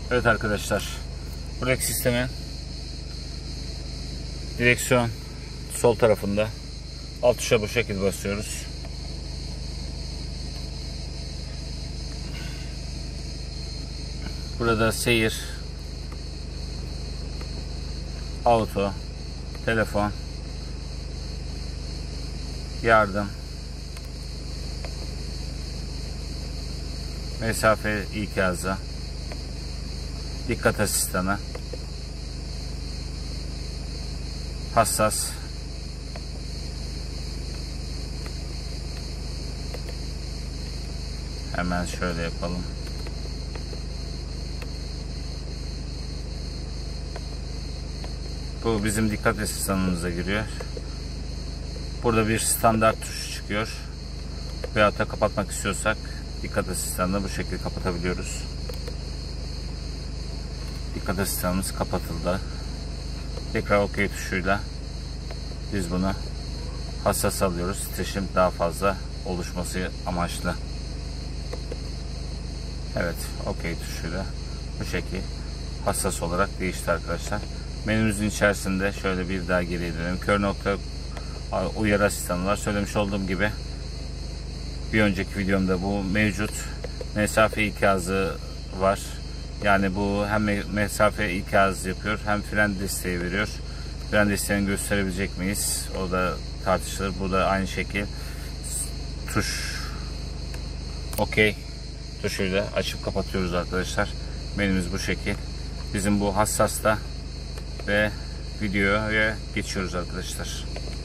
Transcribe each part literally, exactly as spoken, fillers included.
Evet arkadaşlar, buradaki sistemin direksiyon sol tarafında. Alt tuşa bu şekilde basıyoruz. Burada seyir, auto, telefon, yardım, mesafe ikazı, dikkat asistanı, hassas, hemen şöyle yapalım. Bu bizim dikkat asistanımıza giriyor. Burada bir standart tuş çıkıyor. Veyahut da kapatmak istiyorsak dikkat asistanını bu şekilde kapatabiliyoruz. Dikkat asistanımız kapatıldı. Tekrar OK tuşuyla biz bunu hassas alıyoruz. Titreşim daha fazla oluşması amaçlı. Evet, OK tuşuyla bu şekilde hassas olarak değişti arkadaşlar. Menümüzün içerisinde şöyle bir daha geriye dönelim. Kör nokta uyarı asistanı var. Söylemiş olduğum gibi bir önceki videomda bu mevcut. Mesafe ikazı var. Yani bu hem mesafe ikazı yapıyor hem fren desteği veriyor. Fren desteğini gösterebilecek miyiz? O da tartışılır. Bu da aynı şekil tuş OK tuşuyla açıp kapatıyoruz arkadaşlar. Menümüz bu şekil. Bizim bu hassasta ve videoya geçiyoruz arkadaşlar.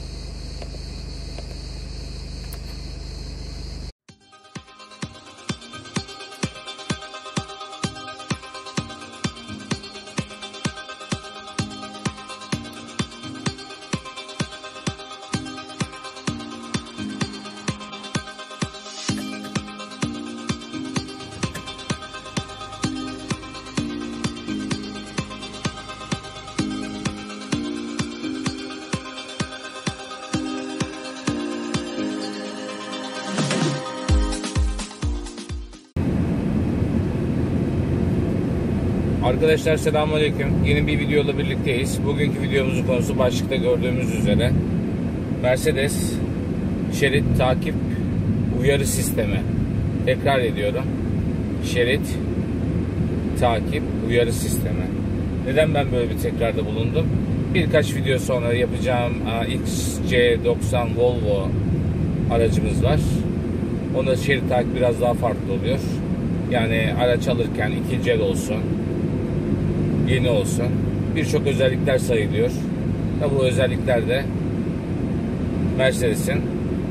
Arkadaşlar selamünaleyküm. Yeni bir videoyla birlikteyiz. Bugünkü videomuzun konusu başlıkta gördüğümüz üzere Mercedes şerit takip uyarı sistemi. Tekrar ediyorum. Şerit takip uyarı sistemi. Neden ben böyle bir tekrarda bulundum? Birkaç video sonra yapacağım X C doksan Volvo aracımız var. Onda şerit takip biraz daha farklı oluyor. Yani araç alırken ikinci el olsun, yeni olsun, birçok özellikler sayılıyor. Ve bu özellikler de Mercedes'in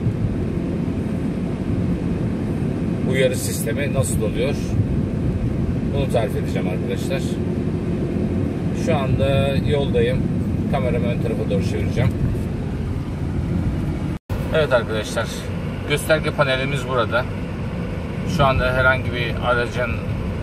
uyarı sistemi nasıl oluyor? Bunu tarif edeceğim arkadaşlar. Şu anda yoldayım. Kameramı ön tarafa doğru çevireceğim. Evet arkadaşlar, gösterge panelimiz burada. Şu anda herhangi bir aracın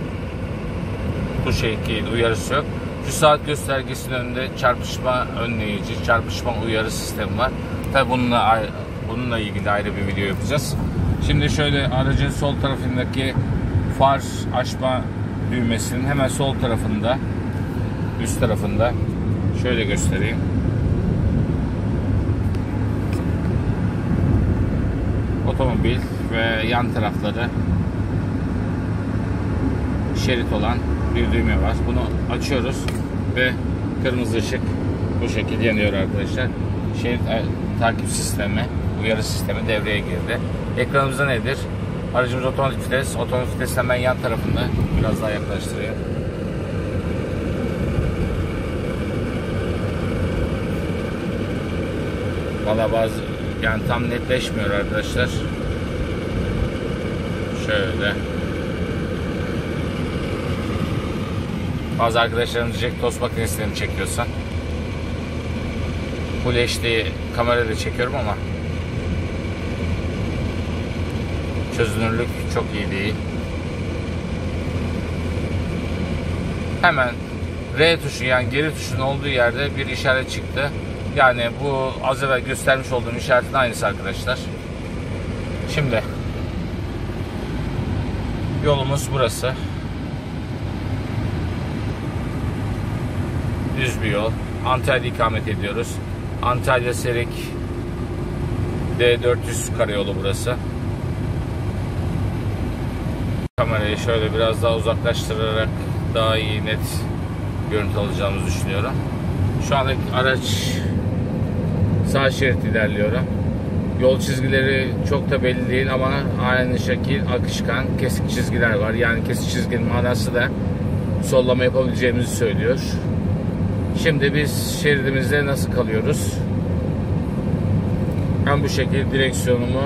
bu şekilde uyarısı yok. Şu saat göstergesinin önünde çarpışma önleyici, çarpışma uyarı sistemi var. Tabi bununla, bununla ilgili ayrı bir video yapacağız. Şimdi şöyle aracın sol tarafındaki far açma düğmesinin hemen sol tarafında, üst tarafında şöyle göstereyim. Otomobil ve yan tarafları şerit olan bir düğme var. Bunu açıyoruz ve kırmızı ışık bu şekilde yanıyor arkadaşlar. Şerit takip sistemi, uyarı sistemi devreye girdi. Ekranımızda nedir? Aracımız otomatik vites. Otomatik vites hemen yan tarafında. Biraz daha yaklaştırayım. Valla bazı yani tam netleşmiyor arkadaşlar. Şöyle. Bazı arkadaşlarım diyecek tost makinesini mi çekiyorsan. Full H D kamerayla çekiyorum ama çözünürlük çok iyi değil. Hemen R tuşu yani geri tuşun olduğu yerde bir işaret çıktı. Yani bu az evvel göstermiş olduğum işaretin aynısı arkadaşlar. Şimdi yolumuz burası. düz bir yol. Antalya'da ikamet ediyoruz. Antalya Serik D dört yüz karayolu burası. Kamerayı şöyle biraz daha uzaklaştırarak daha iyi net görüntü alacağımızı düşünüyorum. Şu anda araç sağ şerit ilerliyorum. Yol çizgileri çok da belli değil ama aynı şekil akışkan kesik çizgiler var. Yani kesik çizginin manası da sollama yapabileceğimizi söylüyor. Şimdi biz şeridimizde nasıl kalıyoruz? Ben bu şekilde direksiyonumu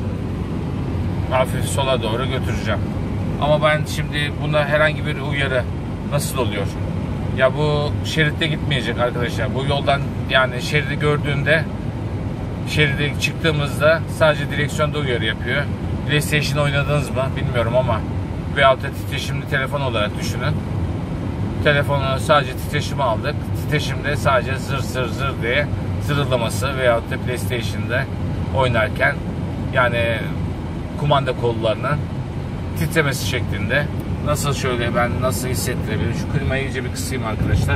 hafif sola doğru götüreceğim. Ama ben şimdi bunda herhangi bir uyarı nasıl oluyor? Ya bu şeritte gitmeyecek arkadaşlar. Bu yoldan yani şeridi gördüğünde şeride çıktığımızda sadece direksiyonda uyarı yapıyor. PlayStation oynadınız mı bilmiyorum ama veyahut da titreşimli telefon olarak düşünün. Telefonu sadece titreşimi aldık. Titreşimde sadece zır zır zır diye zırıldaması veyahut da PlayStation'da oynarken yani kumanda kollarının titremesi şeklinde. Nasıl şöyle ben nasıl hissettirebilirim? Şu klimayı iyice bir kısayım arkadaşlar.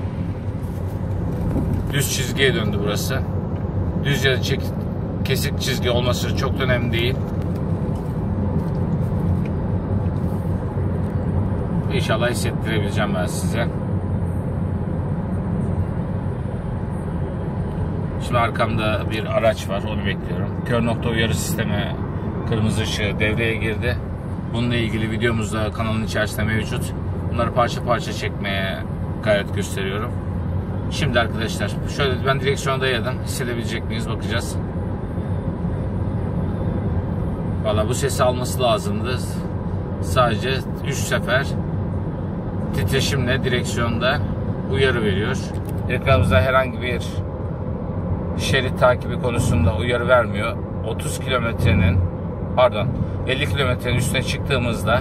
Düz çizgiye döndü burası. Düz ya da çek, kesik çizgi olması çok önemli değil. İnşallah hissettirebileceğim ben size. Şimdi arkamda bir araç var, onu bekliyorum. Kör nokta uyarı sistemi kırmızı ışığı devreye girdi. Bununla ilgili videomuz da kanalın içerisinde mevcut. Bunları parça parça çekmeye gayret gösteriyorum. Şimdi arkadaşlar şöyle ben direksiyona dayadım. Hissedebilecek miyiz bakacağız. Valla bu sesi alması lazımdı. Sadece üç sefer titreşimle direksiyonda uyarı veriyor. Ekranımızda herhangi bir şerit takibi konusunda uyarı vermiyor. otuz kilometrenin pardon elli kilometrenin üstüne çıktığımızda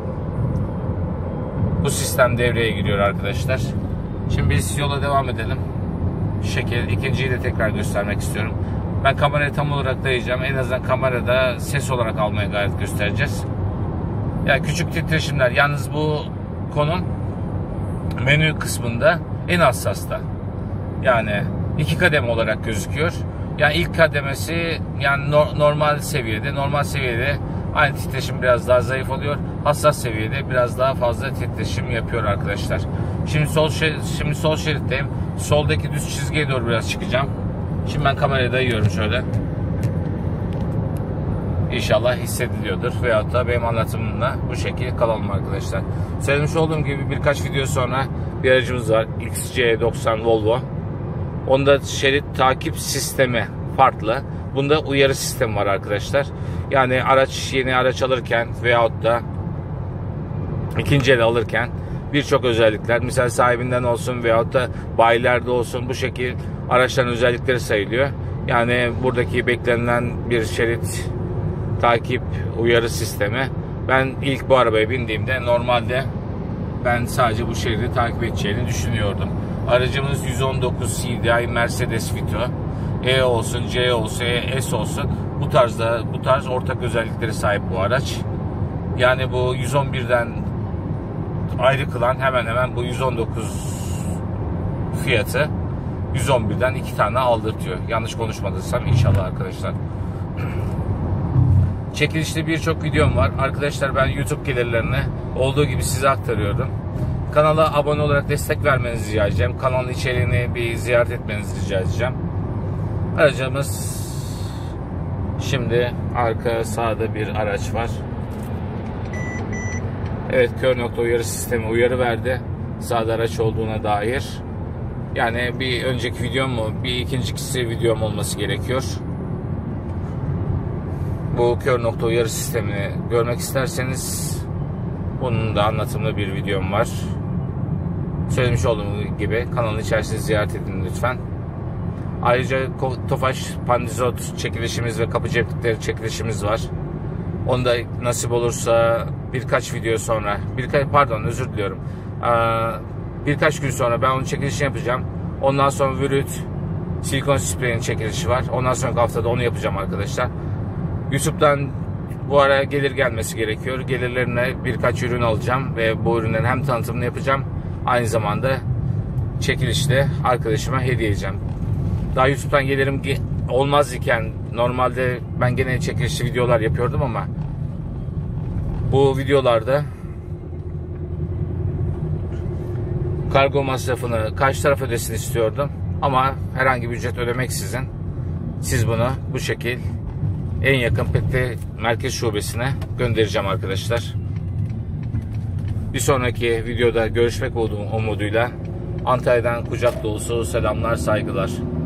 bu sistem devreye giriyor arkadaşlar. Şimdi biz yola devam edelim. Şu şekilde ikinciyi de tekrar göstermek istiyorum. Ben kamerayı tam olarak dayayacağım. En azından kamerada ses olarak almaya gayret göstereceğiz. Yani küçük titreşimler. Yalnız bu konum menü kısmında en hassasta. Yani iki kademe olarak gözüküyor. Yani ilk kademesi yani no normal seviyede, normal seviyede aynı titreşim biraz daha zayıf oluyor. Hassas seviyede biraz daha fazla titreşim yapıyor arkadaşlar. Şimdi sol şerit, şimdi sol şeritteyim. Soldaki düz çizgiye doğru biraz çıkacağım. Şimdi ben kamerayı dayıyorum şöyle. İnşallah hissediliyordur veyahut da benim anlatımımla bu şekilde kalalım arkadaşlar. Söylemiş olduğum gibi birkaç video sonra bir aracımız var. X C doksan Volvo. Onda şerit takip sistemi farklı. Bunda uyarı sistemi var arkadaşlar. Yani araç yeni araç alırken veyahut da ikinci el alırken birçok özellikler misal sahibinden olsun veyahut da bayilerde olsun bu şekil araçların özellikleri sayılıyor. Yani buradaki beklenilen bir şerit takip uyarı sistemi. Ben ilk bu arabaya bindiğimde normalde ben sadece bu şeridi takip edeceğini düşünüyordum. Aracımız yüz on dokuz C D I Mercedes Vito. E olsun, C olsun, S olsun. Bu tarzda bu tarz ortak özellikleri sahip bu araç. Yani bu yüz on birden ayrı kılan hemen hemen bu yüz on dokuz fiyatı yüz on birden iki tane aldırtıyor. Yanlış konuşmadıysam inşallah arkadaşlar. Çekilişte birçok videom var. Arkadaşlar ben YouTube gelirlerini olduğu gibi size aktarıyorum. Kanala abone olarak destek vermenizi rica edeceğim. Kanalın içeriğini bir ziyaret etmenizi rica edeceğim. Aracımız şimdi arka sağda bir araç var. Evet, kör nokta uyarı sistemi uyarı verdi. Sağda araç olduğuna dair. Yani bir önceki videom mu, bir ikincisi videom olması gerekiyor. Bu kör nokta uyarı sistemini görmek isterseniz bunun da anlatımlı bir videom var. Söylemiş olduğum gibi kanalın içerisinde ziyaret edin lütfen. Ayrıca Tofaş Pandizot çekilişimiz ve kapı ceplikleri çekilişimiz var. Onu da nasip olursa birkaç video sonra, birkaç pardon özür diliyorum. Birkaç gün sonra ben onun çekilişini yapacağım. Ondan sonra Vürüt silikon spreyinin çekilişi var. Ondan sonraki haftada onu yapacağım arkadaşlar. YouTube'dan bu ara gelir gelmesi gerekiyor. Gelirlerine birkaç ürün alacağım ve bu ürünlerin hem tanıtımını yapacağım. Aynı zamanda çekilişte arkadaşıma hediye edeceğim. Daha YouTube'dan gelirim olmaz iken normalde ben gene çekilişli videolar yapıyordum ama bu videolarda kargo masrafını karşı taraf ödesin istiyordum ama herhangi bir ücret ödemeksizin siz bunu bu şekil en yakın P E T merkez şubesine göndereceğim arkadaşlar. Bir sonraki videoda görüşmek umuduyla Antalya'dan kucak dolusu selamlar, saygılar.